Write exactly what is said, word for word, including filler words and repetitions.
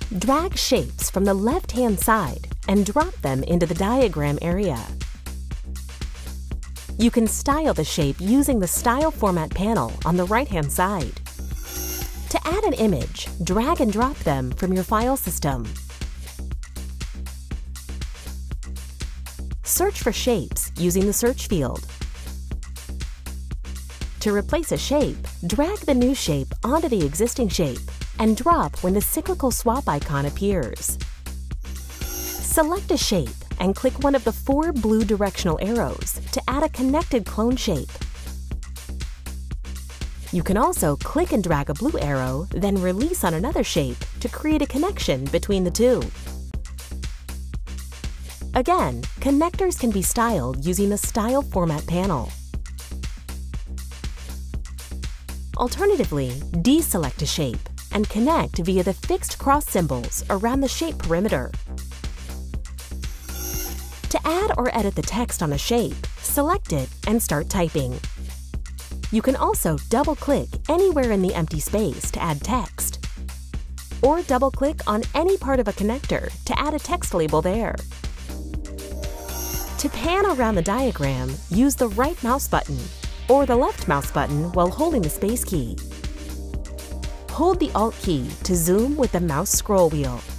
Drag shapes from the left-hand side and drop them into the diagram area. You can style the shape using the Style Format panel on the right-hand side. To add an image, drag and drop them from your file system. Search for shapes using the search field. To replace a shape, drag the new shape onto the existing shape and drop when the cyclical swap icon appears. Select a shape and click one of the four blue directional arrows to add a connected clone shape. You can also click and drag a blue arrow, then release on another shape to create a connection between the two. Again, connectors can be styled using the Style Format panel. Alternatively, deselect a shape and connect via the fixed cross symbols around the shape perimeter. To add or edit the text on a shape, select it and start typing. You can also double-click anywhere in the empty space to add text, or double-click on any part of a connector to add a text label there. To pan around the diagram, use the right mouse button or the left mouse button while holding the space key. Hold the Alt key to zoom with the mouse scroll wheel.